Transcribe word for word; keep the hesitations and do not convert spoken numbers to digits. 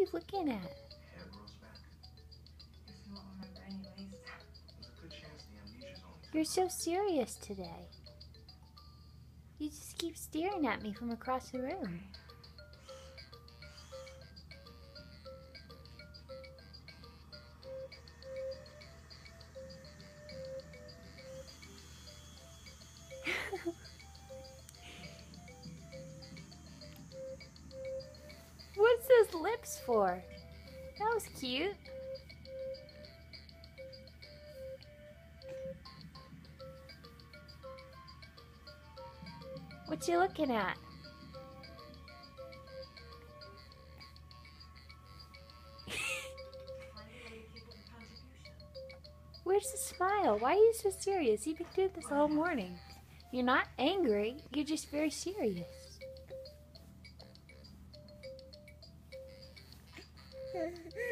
you looking at? Hair grows back. Guess you won't remember anyways. There's a good chance the amnesia's only You're so temporary. serious today. You just keep staring at me from across the room. What's those lips for? That was cute. What you looking at? Where's the smile? Why are you so serious? You've been doing this all morning. You're not angry. You're just very serious.